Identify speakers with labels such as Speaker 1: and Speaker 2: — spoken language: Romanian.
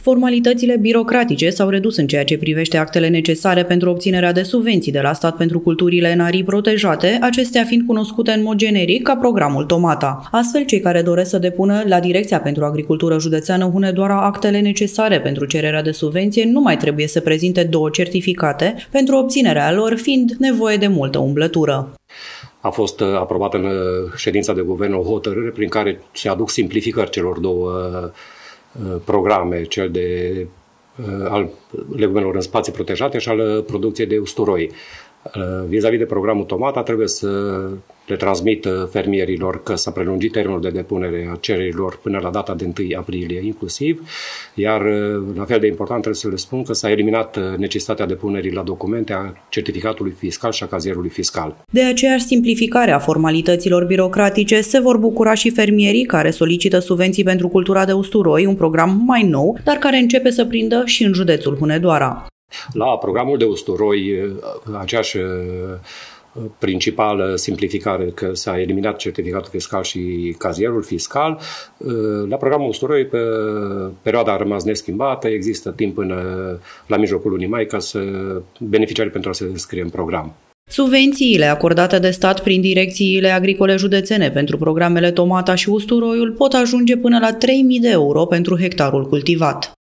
Speaker 1: Formalitățile birocratice s-au redus în ceea ce privește actele necesare pentru obținerea de subvenții de la stat pentru culturile în arii protejate, acestea fiind cunoscute în mod generic ca programul Tomata. Astfel, cei care doresc să depună la Direcția pentru Agricultură Județeană Hunedoara actele necesare pentru cererea de subvenție nu mai trebuie să prezinte 2 certificate, pentru obținerea lor fiind nevoie de multă umblătură.
Speaker 2: A fost aprobată în ședința de guvern o hotărâre prin care se aduc simplificări celor 2 programe, cel al legumelor în spații protejate și al producției de usturoi. Vis-a-vis de programul Tomata, trebuie să le transmit fermierilor că s-a prelungit termenul de depunere a cererilor până la data de 1 aprilie inclusiv, iar la fel de important trebuie să le spun că s-a eliminat necesitatea depunerii la documente a certificatului fiscal și a cazierului fiscal.
Speaker 1: De aceeași simplificare a formalităților birocratice se vor bucura și fermierii care solicită subvenții pentru cultura de usturoi, un program mai nou, dar care începe să prindă și în județul Hunedoara.
Speaker 2: La programul de usturoi, aceeași principală simplificare, că s-a eliminat certificatul fiscal și cazierul fiscal. La programul usturoi, pe perioada a rămas neschimbată, există timp până la mijlocul lunii mai ca să beneficiarii pentru a se înscrie în program.
Speaker 1: Subvențiile acordate de stat prin direcțiile agricole județene pentru programele Tomata și usturoiul pot ajunge până la 3.000 de euro pentru hectarul cultivat.